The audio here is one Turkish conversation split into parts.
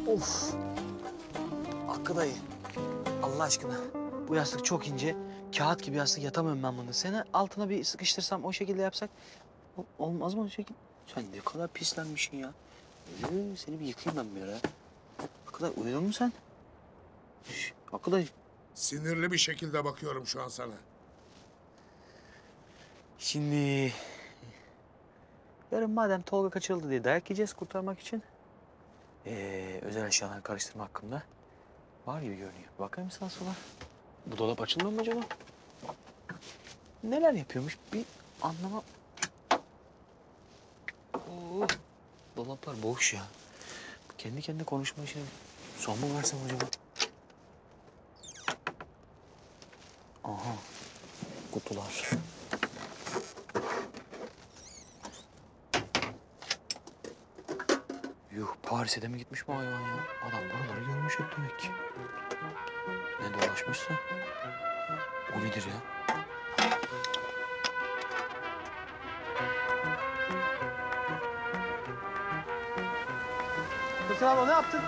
Of. Hakkı dayı. Allah aşkına. Bu yastık çok ince. Kağıt gibi yastık, yatamıyorum ben bunu. Seni altına bir sıkıştırsam, o şekilde yapsak olmaz mı o şekilde? Sen ne kadar pislenmişsin ya. Seni bir yıkayayım ben bir ara. Hakkı dayı, uyudun mu sen? Şş, Hakkı dayı. Sinirli bir şekilde bakıyorum şu an sana. Şimdi... Yarın madem Tolga kaçırıldı diye dayak yiyeceğiz kurtarmak için. Özel eşyaları karıştırma hakkında var gibi görünüyor. Bakayım sağa sola. Bu dolap açılmıyor mu acaba? Neler yapıyormuş bir anlamam. Oo, dolaplar boş ya. Kendi kendine konuşma işine son mu versem acaba? Aha, kutular. Yuh, Paris'e de mi gitmiş bu hayvan ya? Adam buraları görmüş hep demek ki. Ne dolaşmışsa o nedir ya? Kızım abla ne yaptın?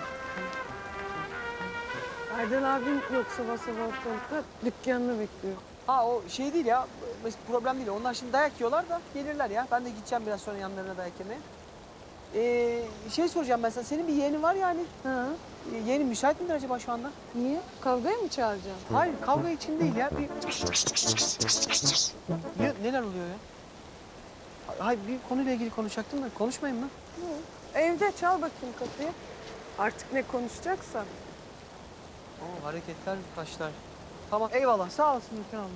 Erdal abim yok sabah sabah ortalıkta. Dükkanını bekliyor. Ha o şey değil ya, problem değil. Onlar şimdi dayak yiyorlar da gelirler ya. Ben de gideceğim biraz sonra yanlarına dayak yemeye. Şey soracağım ben sana, senin bir yeğenin var yani. Ha? Yeğenin müsait midir acaba şu anda? Niye? Kavgaya mı çağıracaksın? Hayır, kavga için değil ya. Neler oluyor ya? Hayır, bir konuyla ilgili konuşacaktım da konuşmayayım mı? Evde çal bakayım kapıyı. Artık ne konuşacaksan. Oo, hareketler, taşlar. Tamam, eyvallah. Sağ olasın Nurten abla.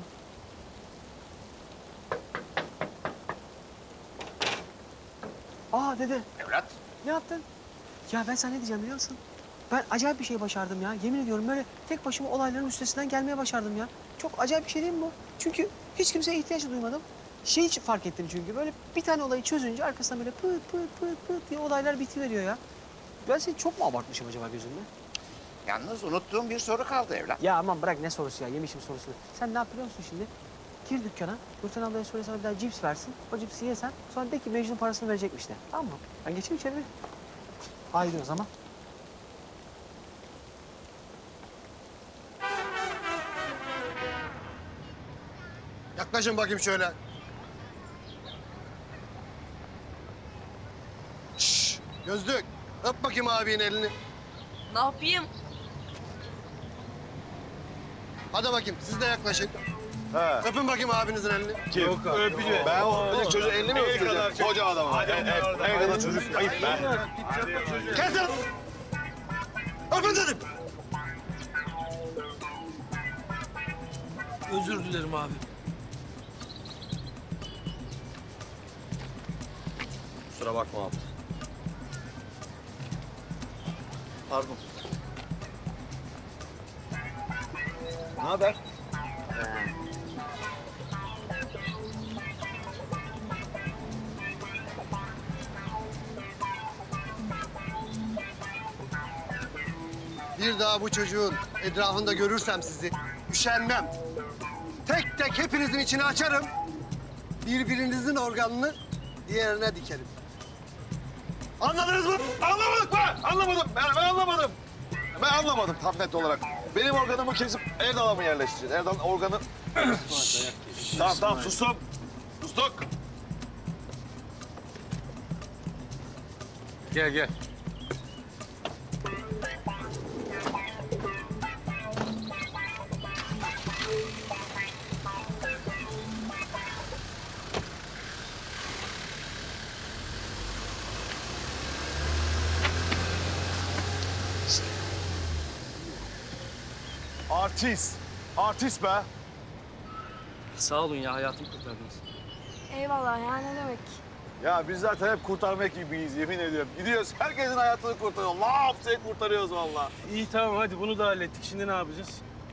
Aa dede. Evlat. Ne yaptın? Ya ben sana ne diyeceğim biliyor musun? Ben acayip bir şey başardım ya. Yemin ediyorum böyle tek başıma olayların üstesinden gelmeye başardım ya. Çok acayip bir şey değil mi bu? Çünkü hiç kimseye ihtiyaç duymadım. Şeyi fark ettim çünkü böyle bir tane olayı çözünce arkasından böyle pıt pıt pıt pıt diye olaylar bitiveriyor ya. Ben seni çok mu abartmışım acaba gözümde? Yalnız unuttuğum bir soru kaldı evlat. Ya aman bırak ne sorusu ya, yemişim sorusunu. Sen ne yapıyor musun şimdi? Gir dükkana, Nurten ablaya söyle sana bir daha cips versin. O cipsi yesen, sonra de ki Mecnun parasını verecekmiş de. Tamam mı? Ben geçeyim içeri. Haydi o zaman. Yaklaşın bakayım şöyle. Şşş, Gözlük. Öp bakayım abinin elini. Ne yapayım? Hadi bakayım, siz de yaklaşın. Ha. Öpün bakayım abinizin elini. Kim? Yok öpüyor. Ben o çocuğun elini mi öpeceğim? Koca adam. En kadar çocuk. Ayıp be. Kesin! Öpün dedim. Özür dilerim abi. Kusura bakma abi. Pardon. Ne haber? Bir daha bu çocuğun etrafında görürsem sizi, üşenmem. Tek tek hepinizin içine açarım. Birbirinizin organını diğerine dikerim. Anladınız mı? Anlamadık mı? Anlamadım. Ben anlamadım. Ben anlamadım tam net olarak. Benim organımı kesip Erdal'a mı yerleştireceğiz? Erdal'ın organı... Tamam sustum. Sustuk. Gel. Artist be. Sağ olun ya, hayatımı kurtardınız. Eyvallah ya, ne demek? Ya biz zaten hep kurtarmak gibiyiz yemin ediyorum. Gidiyoruz herkesin hayatını kurtarıyoruz. Laf diye kurtarıyoruz vallahi. İyi tamam, hadi bunu da hallettik. Şimdi ne yapacağız?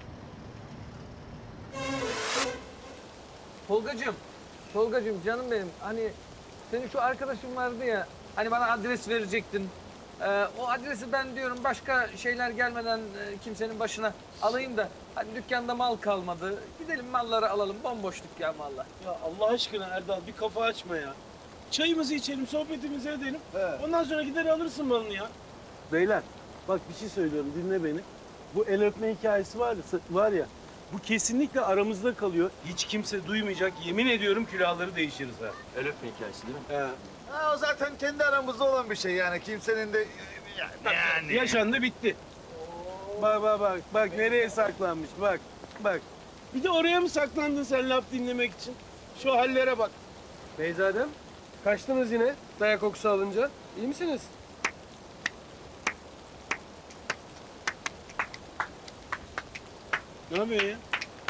Tolgacığım canım benim. Hani senin şu arkadaşın vardı ya, hani bana adres verecektin. O adresi ben diyorum başka şeyler gelmeden kimsenin başına alayım da hani dükkanda mal kalmadı. Gidelim malları alalım. Bomboş dükkan mallar. Ya Allah aşkına Erdal, bir kafa açma ya. Çayımızı içelim, sohbetimizi edelim. Ondan sonra gider alırsın malını ya. Beyler, Bak bir şey söylüyorum, dinle beni. Bu el öpme hikayesi var ya, bu kesinlikle aramızda kalıyor. Hiç kimse duymayacak. Yemin ediyorum külahları değişiriz ha. El öpme hikayesi değil mi? He. Ha, o zaten kendi aramızda olan bir şey yani. Kimsenin de yani. Yaşandı, bitti. Bak nereye saklanmış, bak. Bir de oraya mı saklandın sen laf dinlemek için? Şu hallere bak. Beyzadem, kaçtınız yine dayak kokusu alınca. İyi misiniz? Ne yapıyorsun ya?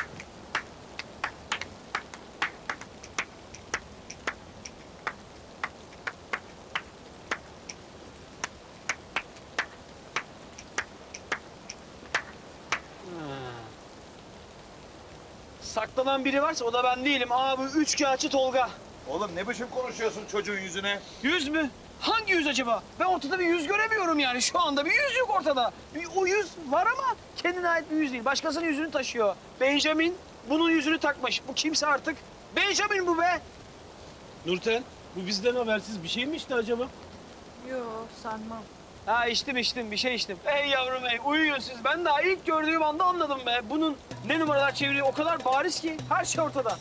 Saklanan biri varsa o da ben değilim. Aa bu üçkağıtçı Tolga. Oğlum ne biçim konuşuyorsun çocuğun yüzüne? Yüz mü? Hangi yüz acaba? Ben ortada bir yüz göremiyorum yani. Şu anda bir yüz yok ortada. O yüz var ama kendine ait bir yüz değil. Başkasının yüzünü taşıyor. Benjamin bunun yüzünü takmış. Bu kimse artık. Benjamin bu be. Nurten, bu bizden habersiz bir şey mi içti acaba? Yok sanmam. Ha içtim bir şey içtim. Ey yavrum ey uyuyun siz. Ben daha ilk gördüğüm anda anladım be. Bunun ne numaralar çeviriyor o kadar bariz ki her şey ortada.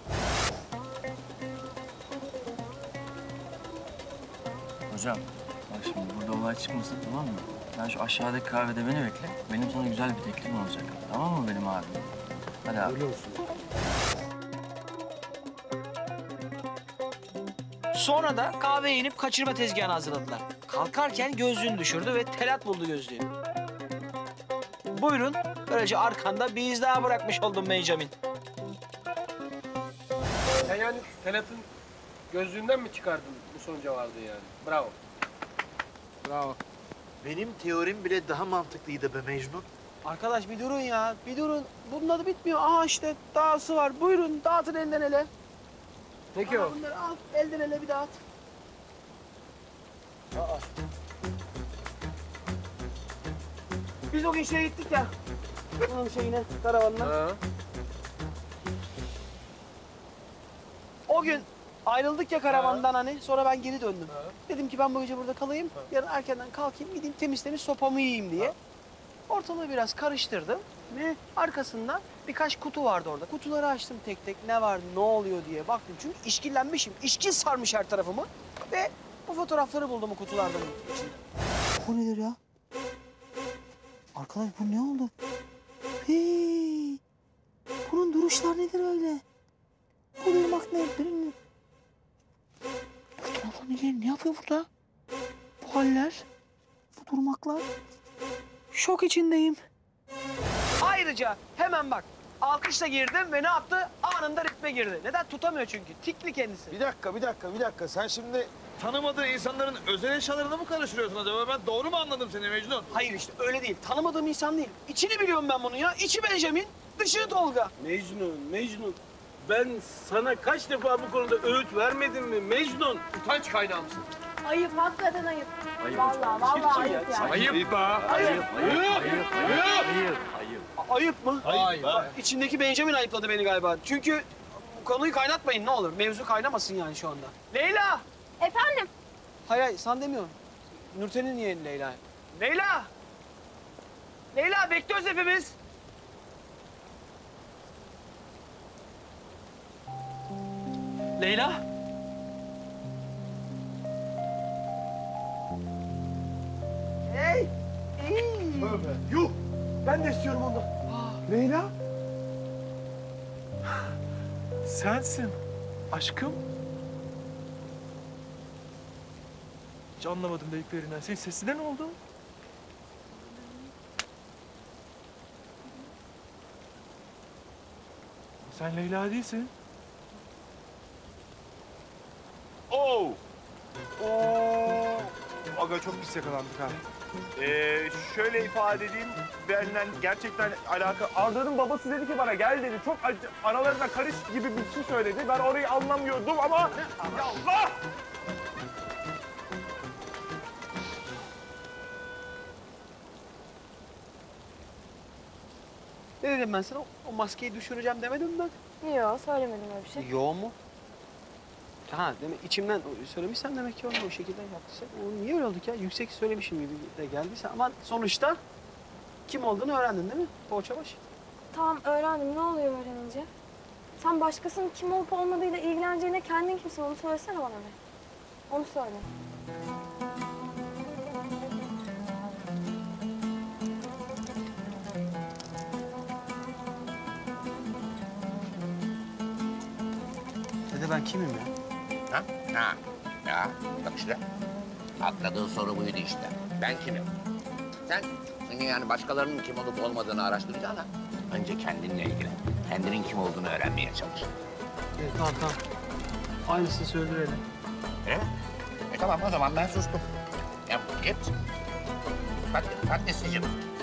Hocam bak şimdi burada olay çıkmasın tamam mı? Sen şu aşağıdaki kahvede beni bekle. Benim sana güzel bir teklifim olacak. Tamam mı benim abim? Hadi abi. Öyle olsun. Sonra da kahveye inip kaçırma tezgahını hazırladılar. Kalkarken gözlüğünü düşürdü ve telat buldu gözlüğünü. Buyurun, böylece arkanda bir iz daha bırakmış oldum Benjamin. Sen yani Telat'ın gözlüğünden mi çıkardın bu sonuca vardın yani? Bravo. Bravo. Benim teorim bile daha mantıklıydı be Mecnun. Arkadaş bir durun ya, bir durun. Bunun adı bitmiyor. Aha işte dağısı var. Buyurun, dağıtın elden ele. Peki o. Bunları al, elden ele bir dağıt. Biz o gün şeye gittik ya. Bunun şeyine, karavanına. Ha. O gün ayrıldık ya karavandan hani. Sonra ben geri döndüm. Dedim ki ben bu gece burada kalayım. Yarın erkenden kalkayım, gideyim temiz sopamı yiyeyim diye. Ortalığı biraz karıştırdım. Ve arkasında birkaç kutu vardı orada. Kutuları açtım tek tek. Ne var, ne oluyor diye baktım. Çünkü işkillenmişim. İşkil sarmış her tarafımı. Ve bu fotoğrafları buldum o kutulardan içinde. Bu nedir ya? Arkadaş bu ne oldu? Hey! Bunun duruşlar nedir öyle? Bu durmak ne? Ne yapıyor burada? Bu haller, bu durmaklar. Şok içindeyim. Ayrıca hemen bak, alkışla girdim ve ne yaptı? Anında ritme girdi. Neden? Tutamıyor çünkü. Tikli kendisi. Bir dakika. Sen şimdi tanımadığın insanların özel eşyalarına mı karıştırıyorsun acaba? Ben doğru mu anladım seni Mecnun? Hayır işte öyle değil. Tanımadığım insan değil. İçini biliyorum ben bunun ya. İçi Benjamin, dışı Tolga. Mecnun. Ben sana kaç defa bu konuda öğüt vermedim mi Mecnun? Utanç kaynağı mısın? Ayıp hakikaten ayıp. Ayıp Vallahi ayıp yani. Ayıp. Ayıp mı? Ayıp. Bak, İçindeki Benjamin ayıpladı beni galiba. Çünkü bu konuyu kaynatmayın ne olur. Mevzu kaynamasın yani şu anda. Leyla! Efendim? Hayır sen demiyorum. Nurten'in yeğeni Leyla. Leyla! Leyla bekliyoruz hepimiz. Leyla? Hey! Yuh! Ben de istiyorum onu. Leyla? Sensin aşkım. Hiç anlamadım dediklerinden. Senin sesine ne oldu? Sen Leyla değilsin. Oo! Aga çok pis yakalandık ha. Şöyle ifade edeyim, benden gerçekten alaka... Arda'nın babası dedi ki bana gel dedi. Çok aralarına karış gibi bir şey söyledi. Ben orayı anlamıyordum ama... Ya Allah! Ne dedim ben sana? O maskeyi düşüreceğim demedim mi ben? Yok söylemedim öyle bir şey. Yo mu? Ha demek içimden söylemişsem demek ki onu o şekilde yaptıysa. O niye öyle olduk ya? Yüksek söylemişim gibi de geldiyse. Ama sonuçta kim olduğunu öğrendin değil mi? Poğaçabaş. Tamam öğrendim. Ne oluyor öğrenince? Sen başkasının kim olup olmadığıyla ilgileneceğine kendin kimsin onu söylesene bana be. Onu söyle. Dede ben kimim ya? Ha? Ha. Ya bak işte. Atladığı soru buydu işte. Ben kimim? Sen yani başkalarının kim olup olmadığını araştıracağına önce kendinle ilgilen. Kendinin kim olduğunu öğrenmeye çalış. Evet, tamam. Aynısını söyleyelim. Öyle mi? Tamam o zaman ben sustum. Ya git. Patatesçicim.